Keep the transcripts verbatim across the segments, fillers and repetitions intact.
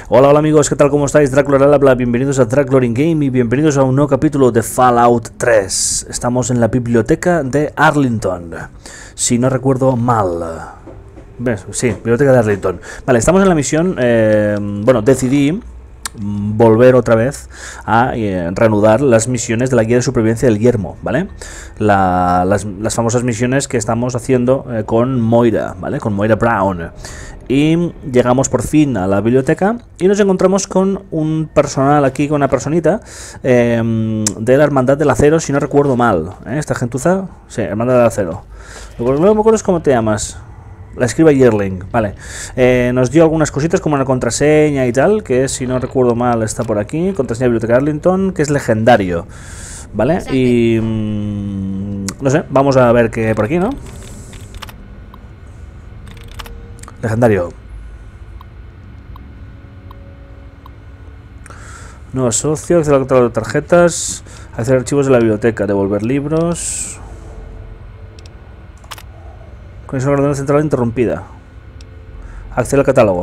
Hola, hola amigos, ¿qué tal? ¿Cómo estáis? Drácula al habla, bienvenidos a Drácula in Game y bienvenidos a un nuevo capítulo de Fallout tres. Estamos en la biblioteca de Arlington, si no recuerdo mal. ¿Ves? Sí, biblioteca de Arlington. Vale, estamos en la misión, eh, bueno, decidí volver otra vez a eh, reanudar las misiones de la guía de supervivencia del yermo, ¿vale? La, las, las famosas misiones que estamos haciendo eh, con Moira, ¿vale? Con Moira Brown. Y llegamos por fin a la biblioteca y nos encontramos con un personal aquí, con una personita eh, de la Hermandad del Acero, si no recuerdo mal. ¿eh? Esta gentuza, sí, Hermandad del Acero. Lo que no me acuerdo es cómo te llamas. La escriba Yearling, vale. Eh, nos dio algunas cositas como una contraseña y tal, que si no recuerdo mal está por aquí. Contraseña de Biblioteca de Arlington, que es legendario, ¿vale? Y mmm, no sé, vamos a ver qué hay por aquí, ¿no? Legendario. Nuevo socio, acceder al catálogo de tarjetas, acceder a archivos de la biblioteca, devolver libros. Conexión a la ordenador central interrumpida. Acceder al catálogo.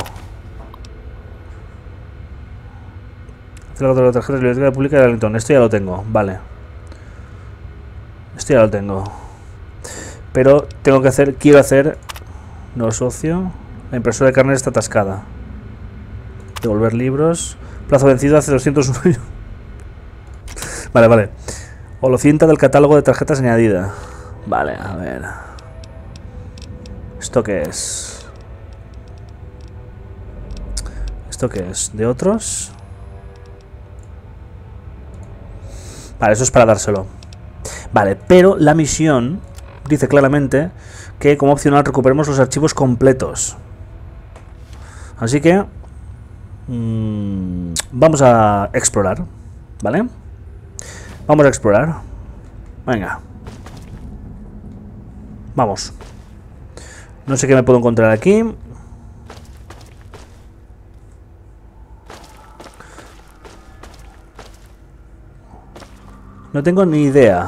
Acceder al catálogo de tarjetas de la biblioteca pública de Arlington. Esto ya lo tengo, vale. Esto ya lo tengo. Pero tengo que hacer, quiero hacer nuevo socio. La impresora de carnet está atascada. Devolver libros. Plazo vencido hace doscientos uno años. Vale, vale. Holocinta del catálogo de tarjetas añadida. Vale, a ver. ¿Esto qué es? ¿Esto qué es? ¿De otros? Vale, eso es para dárselo. Vale, pero la misión dice claramente que como opcional recuperemos los archivos completos. Así que mmm, vamos a explorar, ¿vale? Vamos a explorar. Venga. Vamos. No sé qué me puedo encontrar aquí. No tengo ni idea.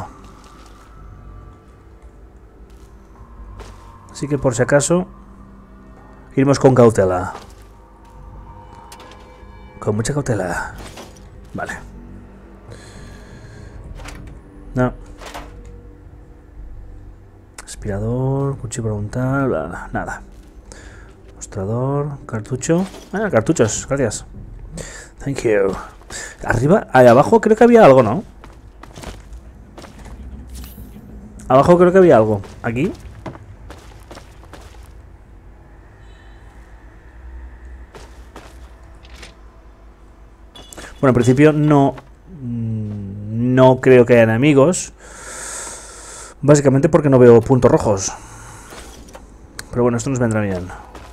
Así que por si acaso iremos con cautela. Con mucha cautela. Vale. No. Aspirador, cuchillo para untar, bla, bla, nada. Mostrador, cartucho. Ah, cartuchos, gracias. Thank you. Arriba, ahí abajo creo que había algo, ¿no? Abajo creo que había algo. ¿Aquí? Bueno, en principio no, no creo que haya enemigos. Básicamente porque no veo puntos rojos. Pero bueno, esto nos vendrá bien.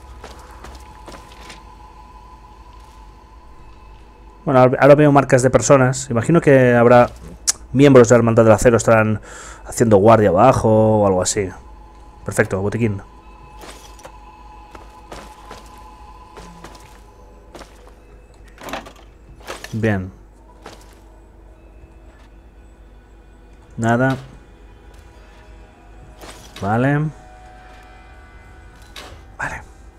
Bueno, ahora veo marcas de personas. Imagino que habrá miembros de la Hermandad del Acero, estarán haciendo guardia abajo o algo así. Perfecto, botiquín. Bien. Nada. Vale. Vale.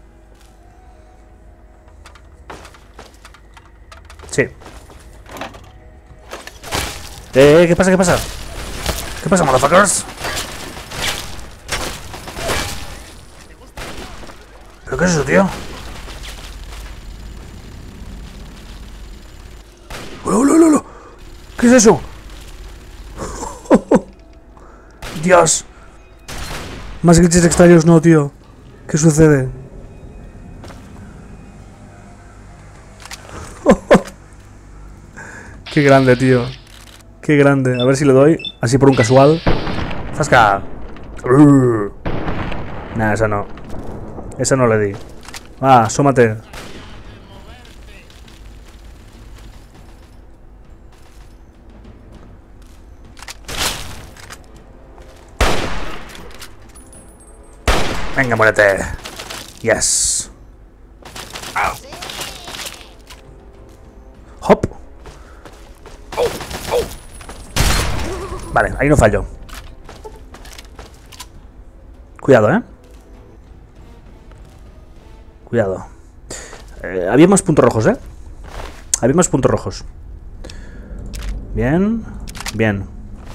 Sí. Eh, ¿qué pasa? ¿Qué pasa? ¿Qué pasa, motherfuckers? ¿Pero qué es eso, tío? ¿Qué es eso? Dios. Más glitches extraños no, tío. ¿Qué sucede? Qué grande, tío. Qué grande. A ver si le doy. Así por un casual. ¡Zasca! Uh. Nah, esa no. Esa no le di. Ah, asómate. Venga, muérete. Yes. Hop. Vale, ahí no fallo. Cuidado, eh. Cuidado. Eh, había más puntos rojos, ¿eh? Había más puntos rojos. Bien. Bien.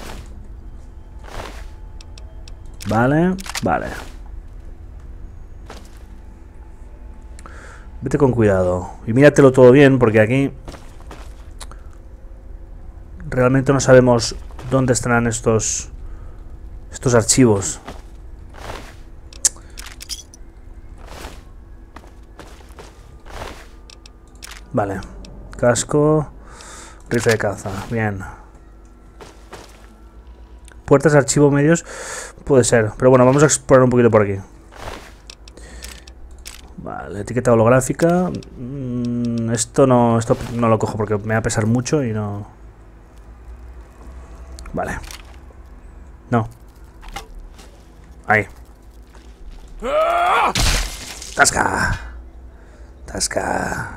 Vale. Vale. Vete con cuidado. Y míratelo todo bien, porque aquí realmente no sabemos dónde estarán estos estos archivos. Vale. Casco. Rifle de caza. Bien. Puertas, archivo, medios. Puede ser. Pero bueno, vamos a explorar un poquito por aquí. Vale, etiqueta holográfica. Mm, esto no, esto no lo cojo porque me va a pesar mucho y no. Vale. No. Ahí. Tasca. Tasca.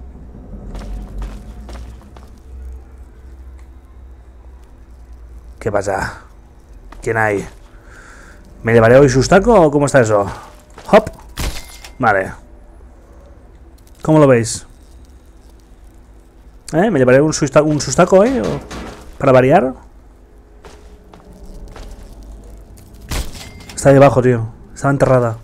¿Qué pasa? ¿Quién hay? ¿Me llevaré hoy sustaco o cómo está eso? Hop. Vale. ¿Cómo lo veis? ¿Eh? ¿Me llevaré un, susta un sustaco hoy? ¿O para variar? Está ahí abajo, tío. Estaba enterrada.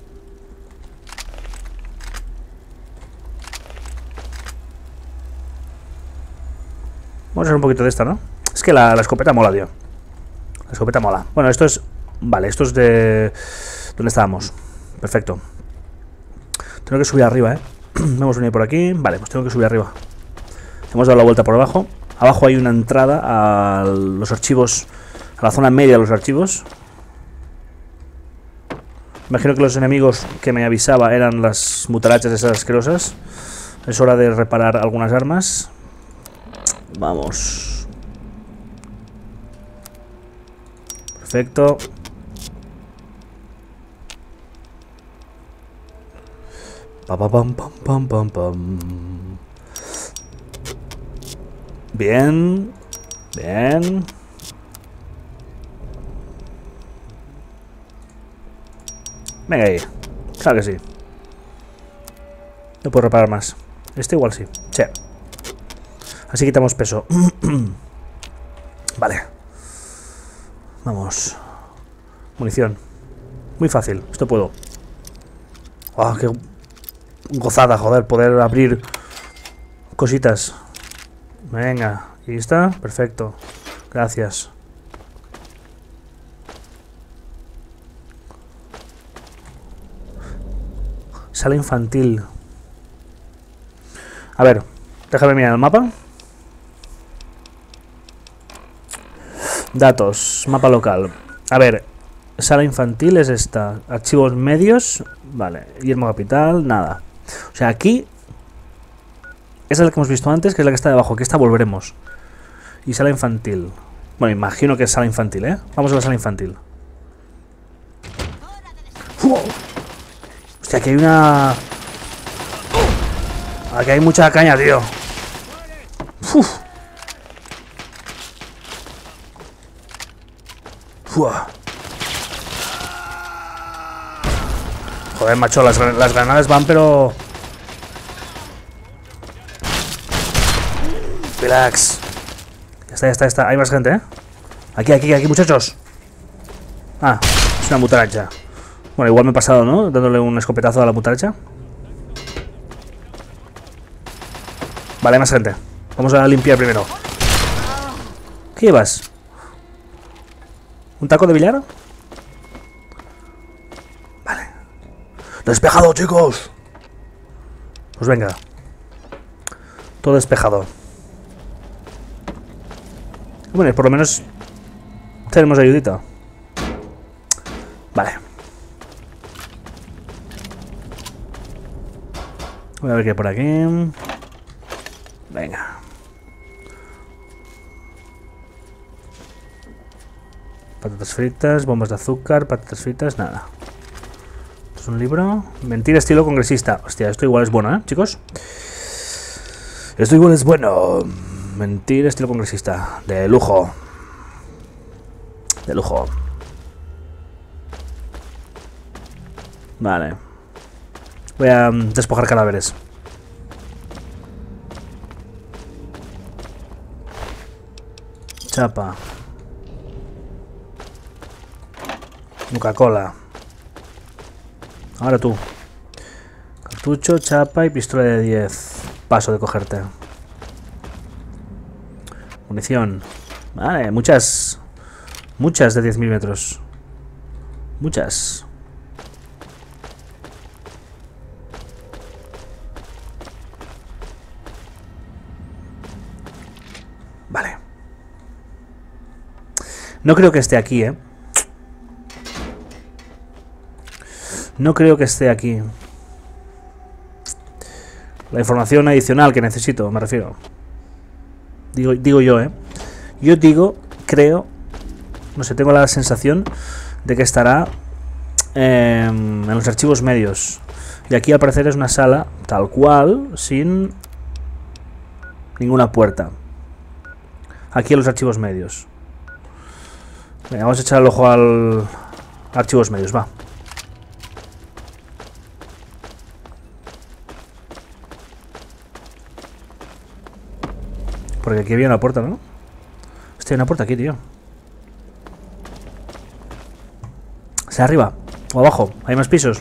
Vamos a hacer un poquito de esta, ¿no? Es que la, la escopeta mola, tío. La escopeta mola. Bueno, esto es... Vale, esto es de... ¿Dónde estábamos? Perfecto. Tengo que subir arriba, ¿eh? Vamos a venir por aquí. Vale, pues tengo que subir arriba. Hemos dado la vuelta por abajo. Abajo hay una entrada a los archivos... A la zona media de los archivos. Imagino que los enemigos que me avisaba eran las mutarachas esas asquerosas. Es hora de reparar algunas armas. Vamos. Perfecto. Pa, pa, pam, pam, pam, pam, pam. Bien. Bien. Venga ahí. Claro que sí. No puedo reparar más. Este igual sí. Sí. Así quitamos peso. Vale. Vamos. Munición. Muy fácil. Esto puedo. ¡Oh, qué gozada, joder! Poder abrir cositas. Venga. ¿Y está? Perfecto. Gracias. Sala infantil. A ver. Déjame mirar el mapa. Datos, mapa local. A ver, sala infantil es esta. Archivos medios. Vale, Yermo Capital, nada. O sea, aquí esa es la que hemos visto antes, que es la que está debajo. Que esta volveremos. Y sala infantil. Bueno, imagino que es sala infantil, ¿eh? Vamos a la sala infantil. ¡Uh! Hostia, aquí hay una... Aquí hay mucha caña, tío. Uf. Uah. Joder, macho, las, las granadas van, pero... Relax. Ya está, ya está, ya está. Hay más gente, ¿eh? Aquí, aquí, aquí, muchachos. Ah, es una mutaracha. Bueno, igual me he pasado, ¿no? Dándole un escopetazo a la mutaracha. Vale, hay más gente. Vamos a limpiar primero. ¿Qué llevas? ¿Un taco de billar? Vale. ¡Despejado, chicos! Pues venga. Todo despejado. Bueno, y por lo menos tenemos ayudita. Vale. Voy a ver qué hay por aquí. Venga. Patatas fritas, bombas de azúcar, patatas fritas, nada. ¿Esto es un libro? Mentir estilo congresista. Hostia, esto igual es bueno, ¿eh, chicos? Esto igual es bueno. Mentir estilo congresista. De lujo. De lujo. Vale. Voy a um, despojar cadáveres. Chapa. Coca-Cola. Ahora tú. Cartucho, chapa y pistola de diez. Paso de cogerte. Munición. Vale, muchas. Muchas de diez milímetros. Muchas. Vale. No creo que esté aquí, ¿eh? No creo que esté aquí. La información adicional que necesito, me refiero. Digo, digo yo, ¿eh? Yo digo, creo, no sé, tengo la sensación de que estará eh, en los archivos medios. Y aquí al parecer es una sala tal cual, sin ninguna puerta. Aquí en los archivos medios. Venga, vamos a echar el ojo al archivos medios, va. Porque aquí había una puerta, ¿no? Hostia, hay una puerta aquí, tío. ¿Sea arriba o abajo? ¿Hay más pisos?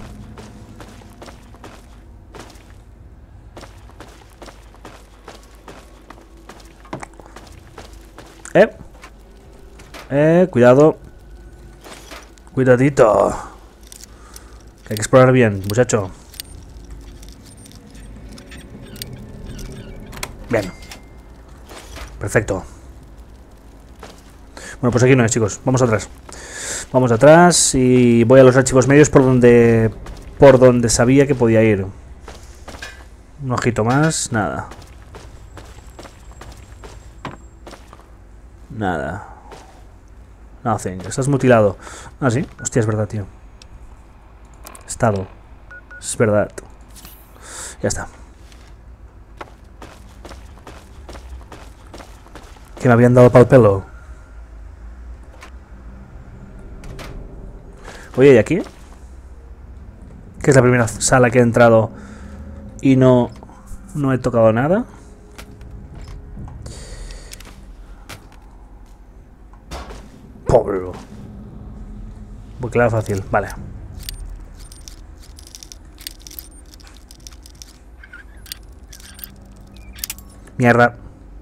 Eh. Eh, cuidado. Cuidadito. Que hay que explorar bien, muchacho. Bien. Perfecto. Bueno, pues aquí no es, chicos. Vamos atrás. Vamos atrás y voy a los archivos medios por donde por donde sabía que podía ir. Un ojito más, nada. Nada. Nothing. Estás mutilado. Ah, sí. Hostia, es verdad, tío. Estado. Es verdad. Ya está. Que me habían dado pa'l pelo. Oye, ¿y aquí? Que es la primera sala que he entrado y no, no he tocado nada. Pobre. Porque era fácil, vale. Mierda.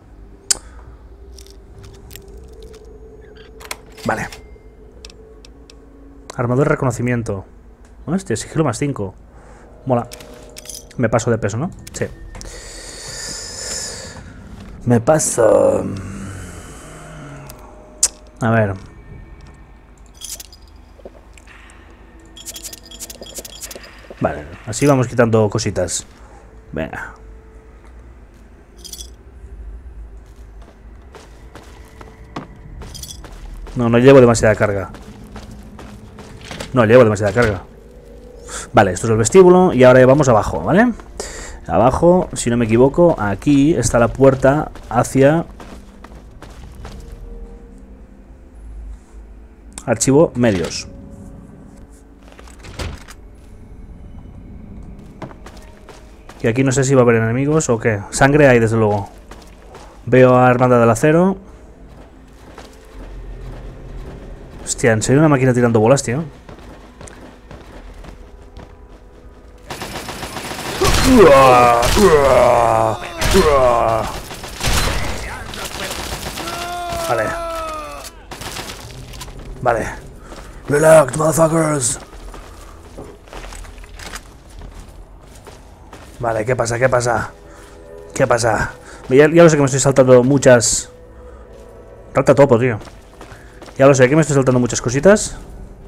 Vale. Armadura de reconocimiento. Hostia, sigilo más cinco. Mola. Me paso de peso, ¿no? Sí. Me paso. A ver. Vale, así vamos quitando cositas. Venga. No, no llevo demasiada carga. No llevo demasiada carga. Vale, esto es el vestíbulo y ahora vamos abajo, ¿vale? Abajo, si no me equivoco, aquí está la puerta hacia archivo medios. Y aquí no sé si va a haber enemigos o qué. Sangre hay, desde luego. Veo a Hermandad del Acero. Hostia, ¿en serio una máquina tirando bolas, tío? Vale. Vale. Relax, motherfuckers. Vale, ¿qué pasa? ¿Qué pasa? ¿Qué pasa? Ya, ya lo sé que me estoy saltando muchas... Rata topo, tío. Ya lo sé que me estoy saltando muchas cositas.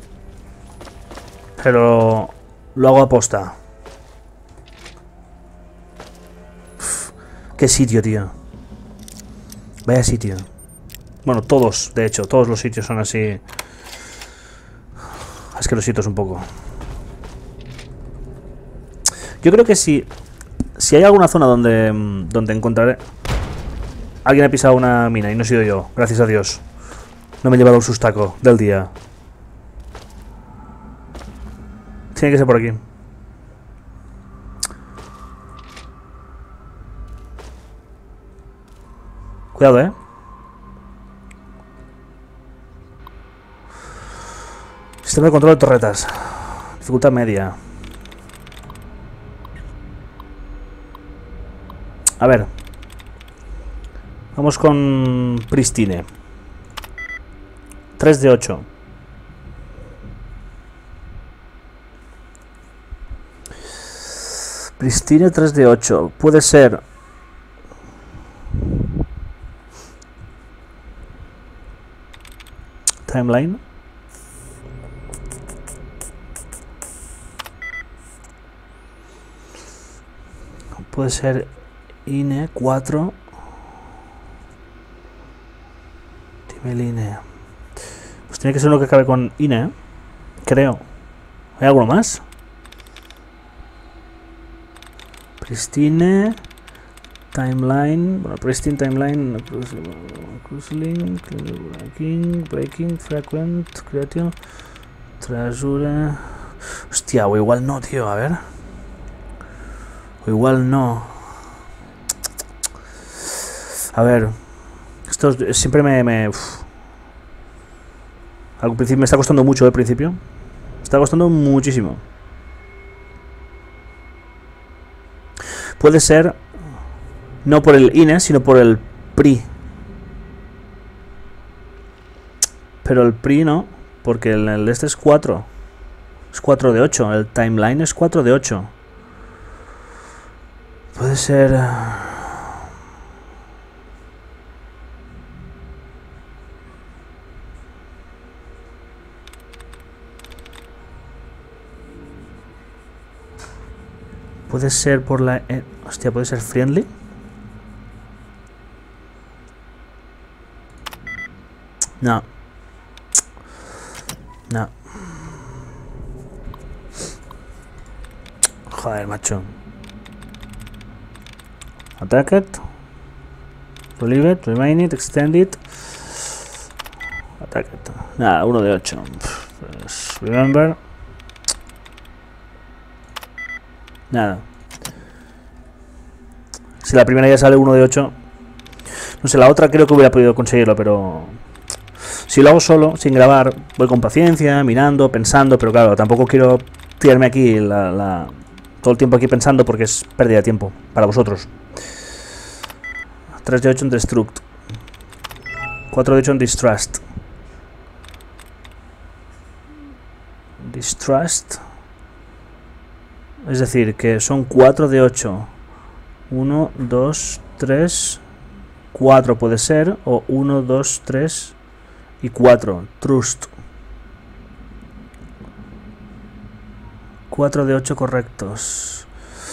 Pero... Lo hago aposta. Uf, qué sitio, tío. Vaya sitio. Bueno, todos, de hecho, todos los sitios son así... Asquerositos un poco. Yo creo que si... Si hay alguna zona donde... Donde encontraré... Alguien ha pisado una mina y no he sido yo. Gracias a Dios. No me he llevado el sustaco del día. Tiene que ser por aquí. Cuidado, eh. Sistema de control de torretas. Dificultad media. A ver. Vamos con Pristine. tres de ocho. Pristine tres de ocho. Puede ser... Timeline. Puede ser I N E cuatro. Dime el I N E. Pues tiene que ser uno que acabe con I N E. Creo. ¿Hay alguno más? Pristine. Timeline. Bueno, Pristine Timeline. Cruising. Breaking. Breaking. Frequent. Creation. Treasure. Hostia, o igual no, tío. A ver. O igual no. A ver. Esto siempre me... me uf. Al principio me está costando mucho, al principio. Me está costando muchísimo. Puede ser... No por el I N E, sino por el P R I. Pero el P R I no. Porque el, el este es cuatro. Es cuatro de ocho. El timeline es cuatro de ocho. Puede ser... Puede ser por la... Eh, hostia, puede ser friendly. No. No. Joder, macho. Attack it. Relieve it. Remain it. Extend it. Attack it. Nada, uno de ocho. Pues, remember. Nada. Si la primera ya sale uno de ocho. No sé, la otra creo que hubiera podido conseguirlo, pero... Si lo hago solo, sin grabar, voy con paciencia, mirando, pensando, pero claro, tampoco quiero tirarme aquí la, la, todo el tiempo aquí pensando porque es pérdida de tiempo para vosotros. tres de ocho en Destruct. cuatro de ocho en Distrust. Distrust. Es decir, que son cuatro de ocho. uno, dos, tres, cuatro puede ser, o uno, dos, tres y cuatro. Trust. cuatro de ocho correctos.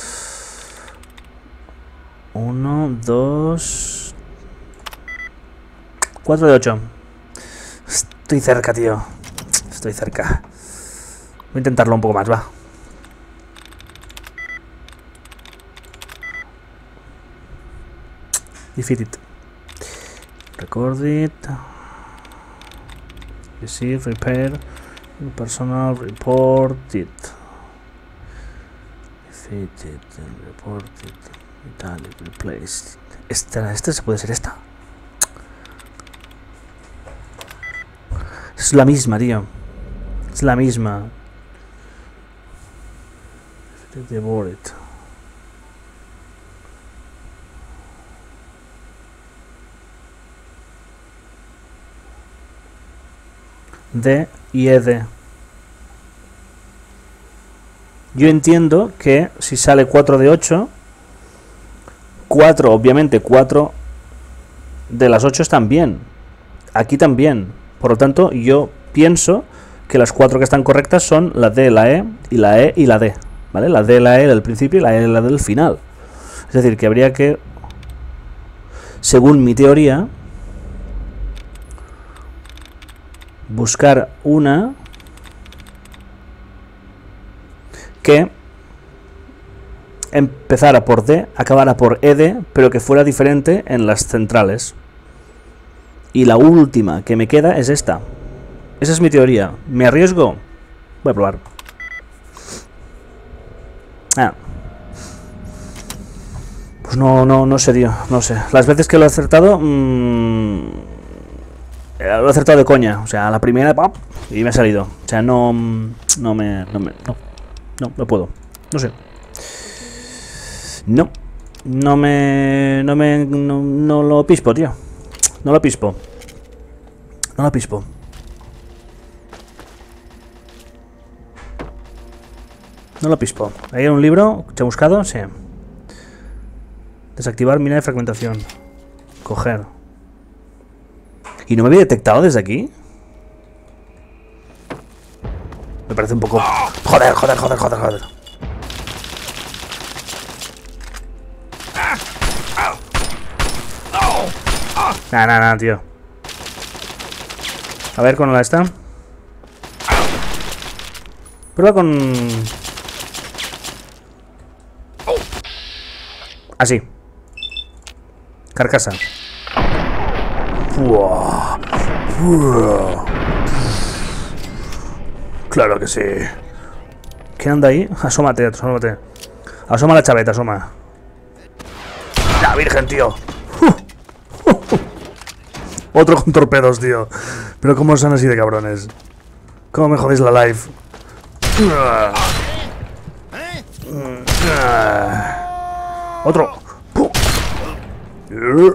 uno, dos... cuatro de ocho. Estoy cerca, tío. Estoy cerca. Voy a intentarlo un poco más, va. Defeat it. Record it. Receive, repair. Personal, report it. Defeat it. Report it. Italic, replace. Esta, esta se puede ser esta. Es la misma, tío. Es la misma. Devour it. D y E D. Yo entiendo que si sale cuatro de ocho, cuatro, obviamente cuatro de las ocho están bien. Aquí también. Por lo tanto, yo pienso que las cuatro que están correctas son la D, la E y la E y la D. ¿Vale? La D, la E del principio y la E, la D del final. Es decir, que habría que, según mi teoría, buscar una que empezara por D, acabara por E D, pero que fuera diferente en las centrales. Y la última que me queda es esta. Esa es mi teoría. ¿Me arriesgo? Voy a probar. Ah. Pues no, no, no sé, tío. No sé. Las veces que lo he acertado... Mmm, lo he acertado de coña. O sea, la primera... ¡pap! Y me ha salido. O sea, no... No me... No, me, no, no, no puedo. No sé. No. No me... No me... No, no lo pispo, tío. No lo pispo. No lo pispo. No lo pispo. Ahí hay un libro. ¿Te he buscado? Sí. Desactivar mina de fragmentación. Coger. ¿Y no me había detectado desde aquí? Me parece un poco... Joder, joder, joder, joder, joder. Nah, nah, nah, tío. A ver, con la esta. Prueba con... Así. Carcasa. Uah. Uah. Claro que sí. ¿Qué anda ahí? Asómate, asómate. Asoma la chaveta, asoma. La virgen, tío. Uh. Uh. Uh. Otro con torpedos, tío. Pero cómo son así de cabrones. Cómo me jodéis la life. Uh. Uh. Otro. Uh.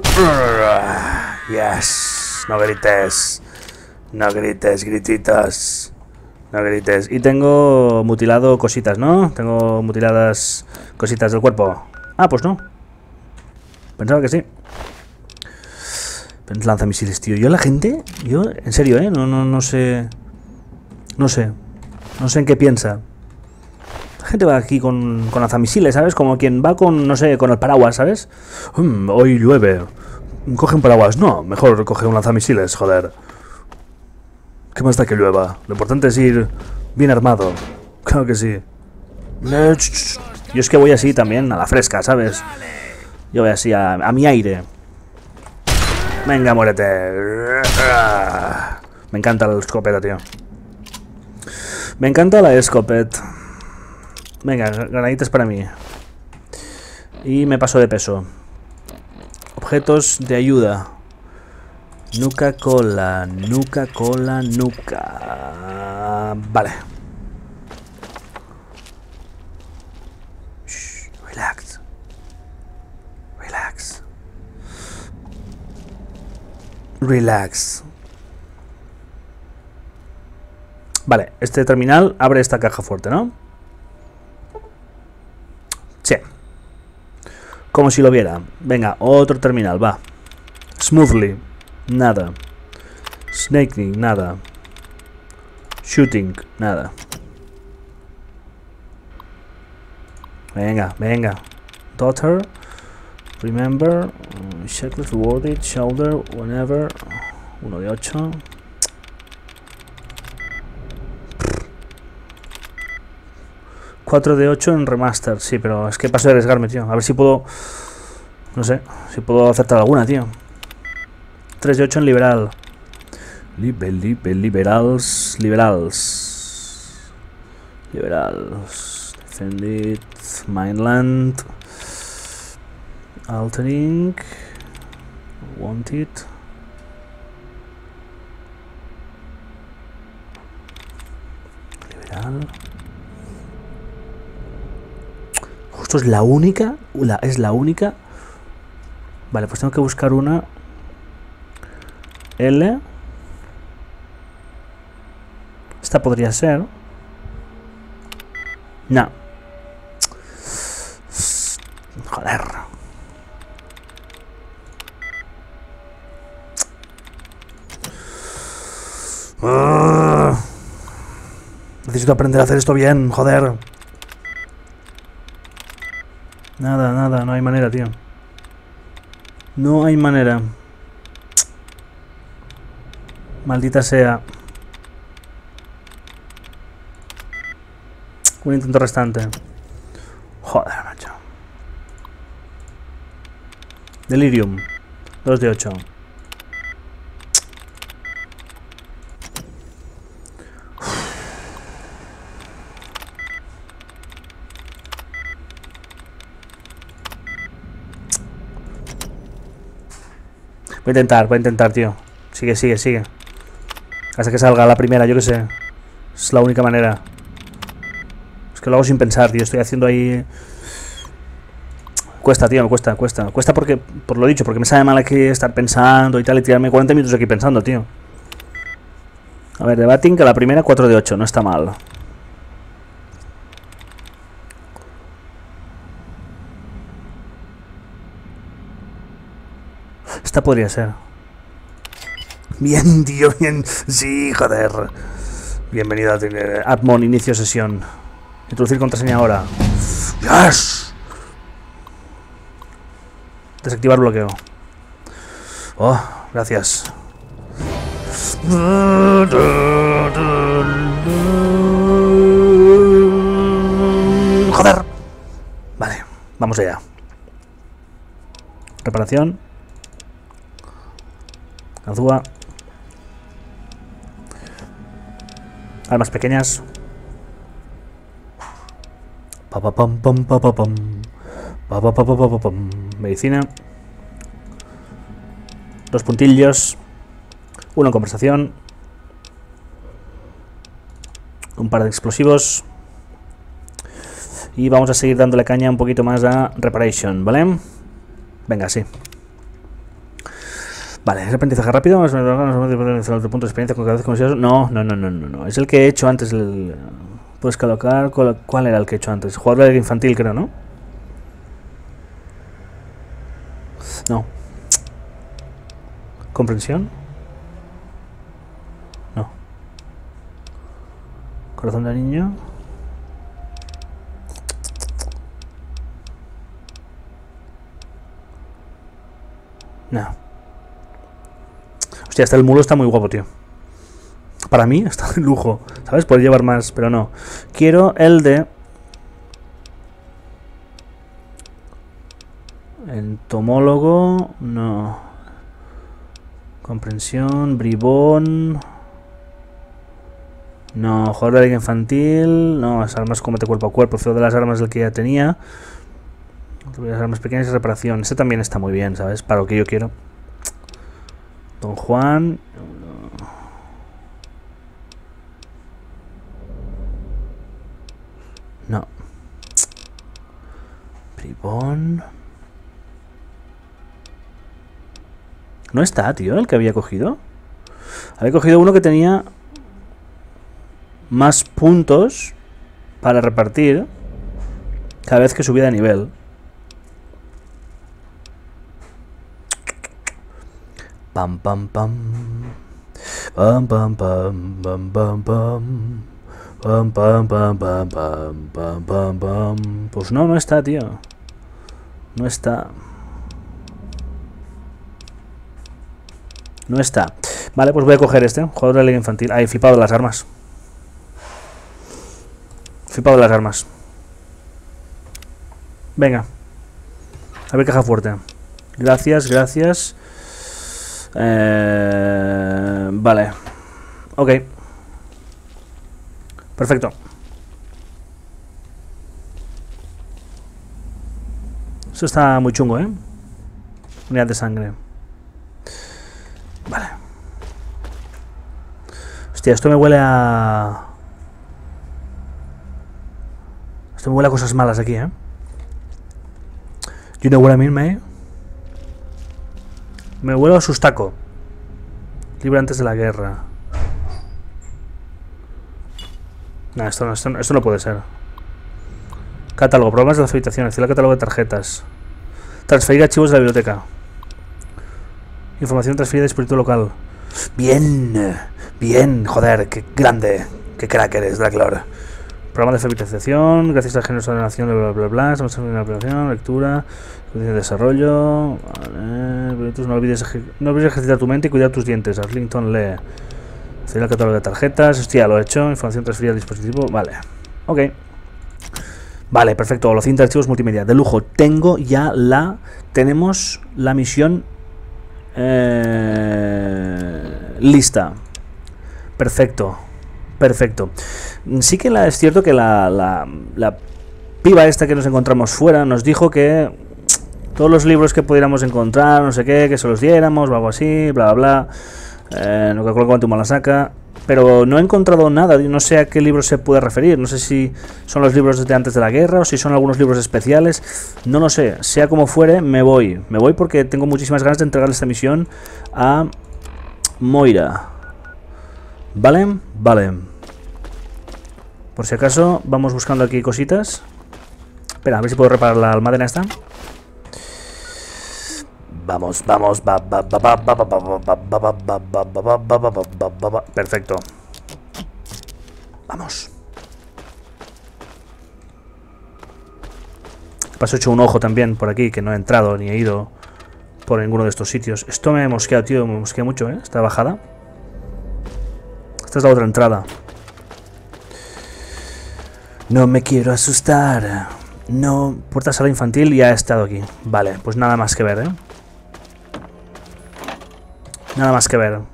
Yes. No grites. No grites, grititas. No grites. Y tengo mutilado cositas, ¿no? Tengo mutiladas cositas del cuerpo. Ah, pues no. Pensaba que sí. Lanzamisiles, tío. Yo la gente... Yo, en serio, ¿eh? No, no, no sé... No sé. No sé en qué piensa. La gente va aquí con, con lanzamisiles, ¿sabes? Como quien va con, no sé, con el paraguas, ¿sabes? Um, hoy llueve. Coge un paraguas. No, mejor coge un lanzamisiles, joder. ¿Qué más da que llueva? Lo importante es ir bien armado. Claro que sí. Yo es que voy así también, a la fresca, ¿sabes? Yo voy así, a, a mi aire. Venga, muérete. Me encanta la escopeta, tío. Me encanta la escopeta. Venga, granaditas para mí. Y me paso de peso. Objetos de ayuda. Nuca cola, nuca cola, nuca. Vale. Shh, relax. Relax. Relax. Vale, este terminal abre esta caja fuerte, ¿no? Sí. Como si lo viera. Venga, otro terminal, va. Smoothly. Nada. Snaking, nada. Shooting, nada. Venga, venga. Daughter. Remember. Checklist rewarded. Shoulder. Whenever. Uno de ocho. cuatro de ocho en remaster. Sí, pero es que paso de arriesgarme, tío. A ver si puedo... No sé. Si puedo acertar alguna, tío. tres de ocho en liberal. Liber, liber, liberals. Liberals. Liberals. Defended. Mainland. Altering. Wanted. Liberal. Justo es la única. La, es la única. Vale, pues tengo que buscar una. L. Esta podría ser. No. Joder. Uh. Necesito aprender a hacer esto bien, joder. Nada, nada, no hay manera, tío. No hay manera. Maldita sea. Un intento restante. Joder, macho. Delirium. dos de ocho. Voy a intentar, voy a intentar, tío. Sigue, sigue, sigue. Hasta que salga la primera, yo que sé. Es la única manera. Es que lo hago sin pensar, tío. Estoy haciendo ahí... Cuesta, tío, me cuesta, cuesta. Cuesta porque, por lo dicho, porque me sabe mal aquí estar pensando y tal, y tirarme cuarenta minutos aquí pensando, tío. A ver, debating, que la primera cuatro de ocho, no está mal. Esta podría ser. Bien, tío, bien. Sí, joder. Bienvenido a Admon, inicio sesión. Introducir contraseña ahora. ¡Yes! Desactivar bloqueo. Oh, gracias. Joder. Vale, vamos allá. Reparación. Azúa. Armas pequeñas. Pa pa pam pam pa pa pam. Pa pa pa pa pa pam. Medicina. Dos puntillos. Uno en conversación. Un par de explosivos. Y vamos a seguir dándole caña un poquito más a Reparation, ¿vale? Venga, sí. Vale, es aprendizaje rápido. Otro punto de experiencia con cada vez que no, no, no, no, no, no. Es el que he hecho antes. El... Puedes colocar. ¿Cuál era el que he hecho antes? Jugador infantil, creo, ¿no? No. ¿Comprensión? No. ¿Corazón de niño? No. Hostia, hasta el mulo está muy guapo, tío. Para mí está de lujo, ¿sabes? Poder llevar más, pero no. Quiero el de... Entomólogo, no. Comprensión, bribón. No, jugador de liga infantil. No, es armas combate cuerpo a cuerpo. Feo de las armas del que ya tenía. Las armas pequeñas y reparación. Este también está muy bien, ¿sabes? Para lo que yo quiero. Don Juan. No. Bribón. No está, tío, el que había cogido. Había cogido uno que tenía más puntos para repartir cada vez que subía de nivel. Pam pam pam. Pam pam pam pam pam pam. Pam pam pam pam pam pam pam pam. Pues no, no está, tío. No está. No está. Vale, pues voy a coger este. Jugador de liga infantil. Ay, flipado de las armas. Flipado de las armas. Venga. A ver, caja fuerte. Gracias, gracias. Eh, vale. Ok. Perfecto. Eso está muy chungo, ¿eh? Unidad de sangre. Vale. Hostia, esto me huele a... Esto me huele a cosas malas aquí, ¿eh? You know what I mean, mate? Me huele a sustaco. Libre antes de la guerra. Nah, esto no, esto, no, esto no puede ser. Catálogo, programas de la habitación, acceder al catálogo de tarjetas. Transferir archivos de la biblioteca. Información transferida de dispositivo local. Bien, bien, joder, qué grande, qué crack eres, Draclor. Programa de alfabetización, gracias a la generosa donación, bla bla bla bla. Estamos en la aplicación, lectura, de desarrollo. Vale, no olvides, no olvides ejercitar tu mente y cuidar tus dientes. Arlington lee. Acceder al catálogo de tarjetas. Hostia, lo he hecho. Información transferida al dispositivo. Vale, ok. Vale, perfecto. Holocín de archivos multimedia. De lujo. Tengo ya la. Tenemos la misión eh, lista. Perfecto. Perfecto. Sí que la, es cierto que la, la, la piba esta que nos encontramos fuera nos dijo que todos los libros que pudiéramos encontrar, no sé qué, que se los diéramos o algo así, bla, bla, bla. Eh, no calculo cuánto me la saca. Pero no he encontrado nada, no sé a qué libro se puede referir, no sé si son los libros de antes de la guerra o si son algunos libros especiales, no lo sé, sea como fuere, me voy, me voy porque tengo muchísimas ganas de entregarle esta misión a Moira. ¿Vale? Vale. Por si acaso, vamos buscando aquí cositas. Espera, a ver si puedo reparar la almadena esta. Vamos, vamos, va, va, va, va, va, va, va, va, va, va, va, va, va, va, va, va. Perfecto. Vamos. Paso hecho un ojo también por aquí, que no he entrado ni he ido por ninguno de estos sitios. Esto me he mosqueado, tío, me mosquea mucho, ¿eh? Esta bajada. Esta es la otra entrada. No me quiero asustar. No, puerta sala infantil, ya he estado aquí. Vale, pues nada más que ver, ¿eh? Nada más que ver.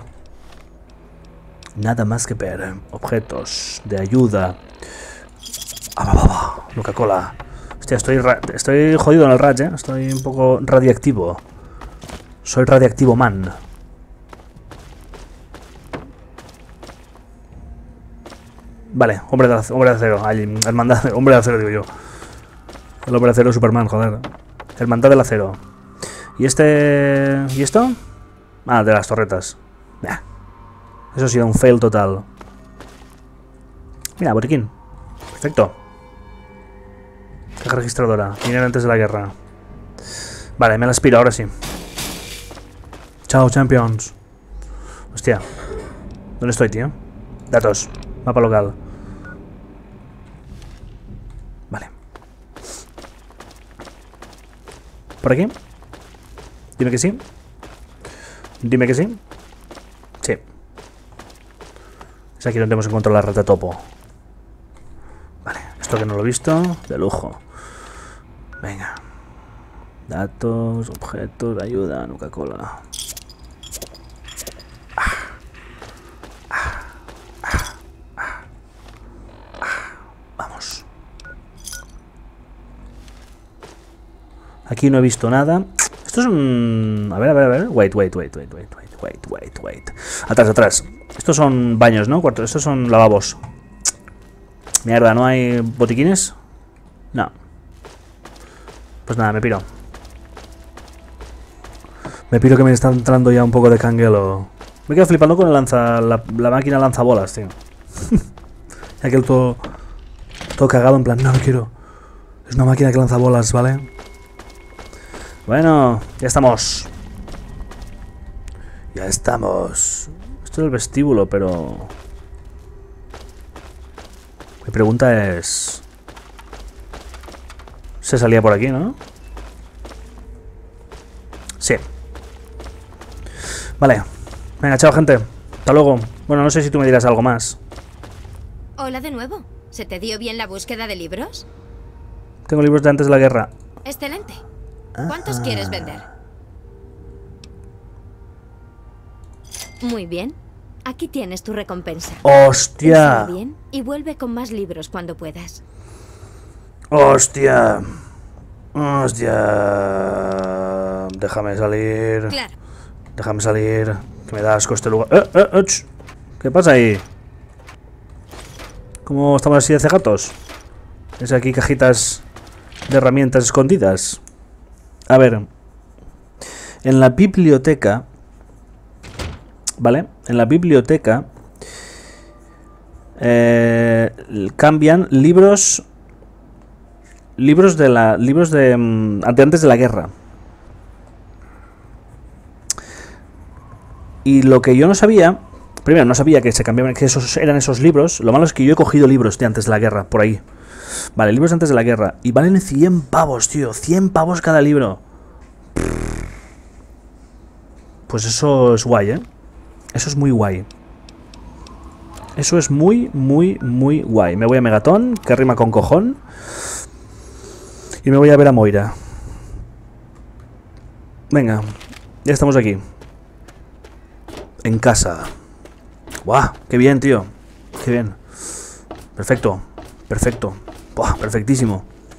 Nada más que ver. Objetos de ayuda. Ah, va, va, va. Coca-Cola. Hostia, estoy, estoy jodido en el rad, ¿eh? Estoy un poco radiactivo. Soy radiactivo man. Vale, hombre de, hombre de acero. Ay, hermandad, hombre de acero, digo yo. El hombre de acero Superman, joder. Hermandad del acero. ¿Y este...? ¿Y esto? Ah, de las torretas. Nah. Eso ha sido un fail total. Mira, botiquín. Perfecto. Caja registradora. Dinero antes de la guerra. Vale, me la aspiro, ahora sí. Chao, champions. Hostia. ¿Dónde estoy, tío? Datos. Mapa local. Vale. ¿Por aquí? Dime que sí. Dime que sí. Sí. Es aquí donde hemos encontrado la rata topo. Vale, esto que no lo he visto. De lujo. Venga. Datos, objetos, ayuda, Coca-Cola. Ah. Ah. Ah. Ah. Ah. Vamos. Aquí no he visto nada. Esto es un... A ver, a ver, a ver. Wait, wait, wait, wait, wait, wait, wait, wait, wait. Atrás, atrás. Estos son baños, ¿no? Estos son lavabos. Mierda, ¿no hay botiquines? No. Pues nada, me piro. Me piro que me está entrando ya un poco de canguelo. Me quedo flipando con el lanza... La, la máquina lanzabolas, tío. Aquel todo... Todo cagado en plan, no, no quiero. Es una máquina que lanza bolas, ¿vale? Bueno, ya estamos. Ya estamos. Esto es el vestíbulo, pero... Mi pregunta es... Se salía por aquí, ¿no? Sí. Vale. Venga, chao, gente. Hasta luego. Bueno, no sé si tú me dirás algo más. Hola de nuevo. ¿Se te dio bien la búsqueda de libros? Tengo libros de antes de la guerra. Excelente. ¿Cuántos ah. quieres vender? Muy bien. Aquí tienes tu recompensa. ¡Hostia! Úsala bien y vuelve con más libros cuando puedas. ¡Hostia! ¡Hostia! Déjame salir. Claro. Déjame salir. Que me da asco este lugar. ¡Eh, eh, eh! ¿Qué pasa ahí? ¿Cómo estamos así de cegatos? ¿Es aquí cajitas de herramientas escondidas? A ver. En la biblioteca... ¿Vale? En la biblioteca... Eh, cambian libros... Libros de la... Libros de... de antes de la guerra. Y lo que yo no sabía... Primero, no sabía que se cambiaban, que esos eran esos libros. Lo malo es que yo he cogido libros de antes de la guerra, por ahí. Vale, libros de antes de la guerra. Y valen cien pavos, tío. cien pavos cada libro. Pues eso es guay, ¿eh? Eso es muy guay. Eso es muy, muy, muy guay. Me voy a Megatón, que rima con cojón. Y me voy a ver a Moira. Venga, ya estamos aquí. En casa. ¡Buah! ¡Qué bien, tío! ¡Qué bien! Perfecto. Perfecto. ¡Buah! Perfectísimo.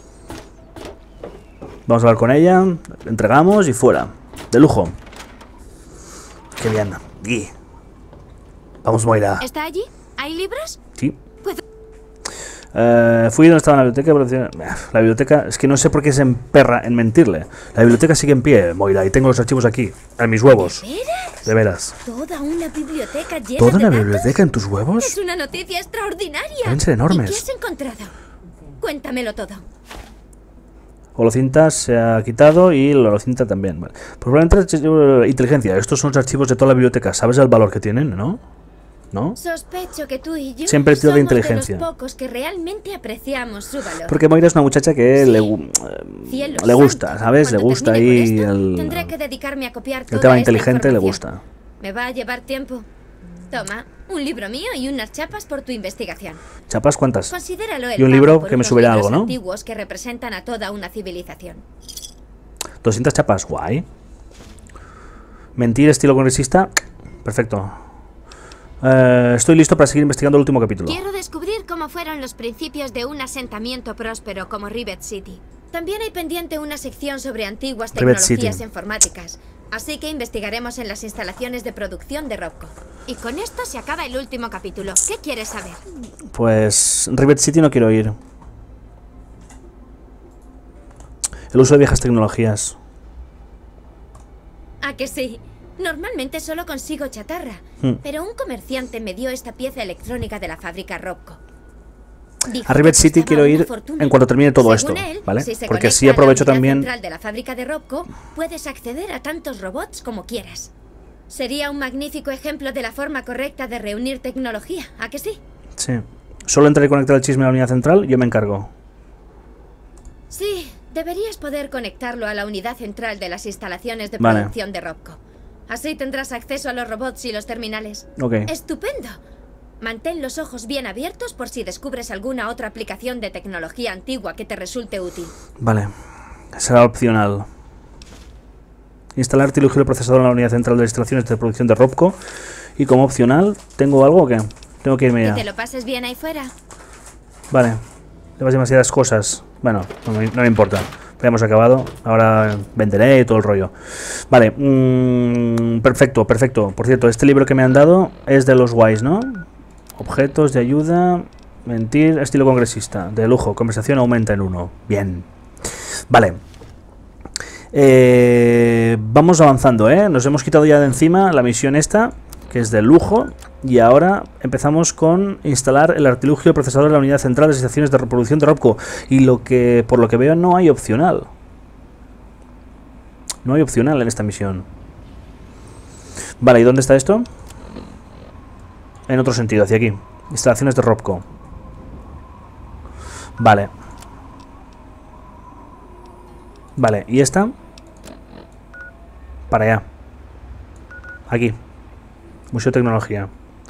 Vamos a hablar con ella. Entregamos y fuera. De lujo. ¡Qué bien! ¡Y! Vamos, Moira. ¿Está allí? ¿Hay libros? Sí. ¿Puedo? Uh, fui donde estaba la biblioteca. La biblioteca, es que no sé por qué se emperra en mentirle. La biblioteca sigue en pie, Moira, y tengo los archivos aquí, en mis huevos. ¿De veras? De veras. Toda una biblioteca llena ¿Toda de una datos? biblioteca en tus huevos? Es una noticia extraordinaria. Deben ser enormes. ¿Y qué has encontrado? Cuéntamelo todo. Holocinta se ha quitado y la holocinta también. Vale. Probablemente inteligencia. Estos son los archivos de toda la biblioteca. ¿Sabes el valor que tienen, no? ¿No? Sospecho que tú y yo Siempre he tenido de somos inteligencia. de los pocos que realmente apreciamos su valor. Porque Moira es una muchacha que Sí. le, gu- Cielo le gusta, santo. ¿sabes? Le Cuando gusta termine con ahí esto, el, tendré que dedicarme a copiar el toda tema esta inteligente, le información. gusta. Me va a llevar tiempo. Toma, un libro mío y unas chapas por tu investigación. ¿Chapas cuántas? Considéralo el Y un pago libro por que me unos subirá libros algo, ¿no? antiguos que representan a toda una civilización. doscientas chapas, guay. Mentir estilo congresista, perfecto. Eh, estoy listo para seguir investigando el último capítulo. Quiero descubrir cómo fueron los principios de un asentamiento próspero como Rivet City. También hay pendiente una sección sobre antiguas Rivet tecnologías City. informáticas. Así que investigaremos en las instalaciones de producción de Robco. Y con esto se acaba el último capítulo. ¿Qué quieres saber? Pues Rivet City no quiero ir. El uso de viejas tecnologías. ¿A que sí? Normalmente solo consigo chatarra, Hmm. pero un comerciante me dio esta pieza electrónica de la fábrica Robco. Dijo A Rivet que City costaba quiero una ir fortuna. en cuanto termine todo Según esto, él, ¿vale? si se Porque conecta así a la aprovecho unidad también. central de la fábrica de Robco, puedes acceder a tantos robots como quieras. Sería un magnífico ejemplo de la forma correcta de reunir tecnología, ¿a que sí? Sí. Solo entrar y conectar el chisme a la unidad central, yo me encargo. Sí, deberías poder conectarlo a la unidad central de las instalaciones de Vale. producción de Robco. Así tendrás acceso a los robots y los terminales. Ok. ¡Estupendo! Mantén los ojos bien abiertos por si descubres alguna otra aplicación de tecnología antigua que te resulte útil. Vale. Será opcional. Instalar artilugio de procesador en la unidad central de las instalaciones de producción de Robco. Y como opcional, ¿tengo algo o qué? Tengo que irme Que ya. te lo pases bien ahí fuera. Vale. Llevas demasiadas cosas. Bueno, no me, no me importa. Ya hemos acabado. Ahora venderé y todo el rollo. Vale. mm, perfecto, perfecto. Por cierto, este libro que me han dado es de los guays, ¿no? Objetos de ayuda. Mentir, estilo congresista. De lujo. Conversación aumenta en uno. Bien. Vale. Eh, vamos avanzando, ¿eh? Nos hemos quitado ya de encima la misión esta, que es de lujo. Y ahora empezamos con instalar el artilugio procesador de la unidad central de las estaciones de reproducción de Robco. Y lo que, por lo que veo, no hay opcional. No hay opcional en esta misión. Vale, ¿y dónde está esto? En otro sentido, hacia aquí. Instalaciones de Robco. Vale. Vale, ¿y esta? Para allá. Aquí. Museo de Tecnología.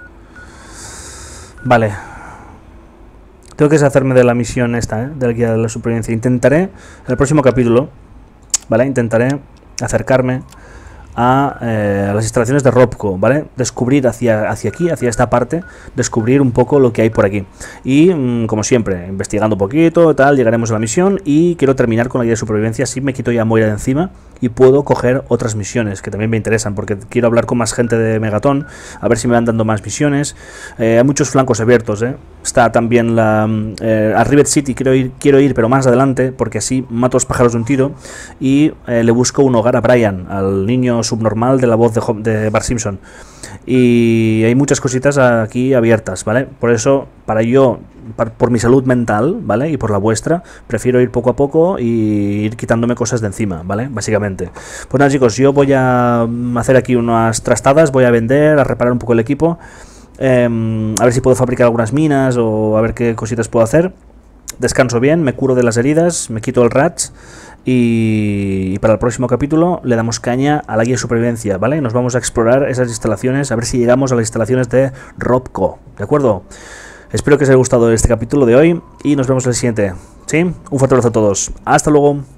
Vale. Tengo que deshacerme de la misión esta, ¿eh? De la guía de la supervivencia. Intentaré, en el próximo capítulo, ¿vale? Intentaré acercarme a eh, las instalaciones de Robco, ¿vale? Descubrir hacia, hacia aquí, hacia esta parte, descubrir un poco lo que hay por aquí. Y, mmm, como siempre, investigando un poquito, tal, llegaremos a la misión y quiero terminar con la guía de supervivencia, así me quito ya a Moira de encima y puedo coger otras misiones que también me interesan, porque quiero hablar con más gente de Megaton, a ver si me van dando más misiones. Eh, hay muchos flancos abiertos, ¿eh? Está también la... Eh, a Rivet City quiero ir, quiero ir, pero más adelante, porque así mato a los pájaros de un tiro y eh, le busco un hogar a Brian, al niño subnormal de la voz de, de Bart Simpson. Y hay muchas cositas aquí abiertas, ¿vale? Por eso, para yo, para, por mi salud mental, ¿vale? Y por la vuestra, prefiero ir poco a poco y ir quitándome cosas de encima, ¿vale? Básicamente. Pues nada, chicos, yo voy a hacer aquí unas trastadas, voy a vender, a reparar un poco el equipo, eh, a ver si puedo fabricar algunas minas o a ver qué cositas puedo hacer. Descanso bien, me curo de las heridas, me quito el rats. Y para el próximo capítulo le damos caña a la guía de supervivencia, ¿vale? Nos vamos a explorar esas instalaciones, a ver si llegamos a las instalaciones de Robco, ¿de acuerdo? Espero que os haya gustado este capítulo de hoy y nos vemos en el siguiente, ¿sí? Un fuerte abrazo a todos. ¡Hasta luego!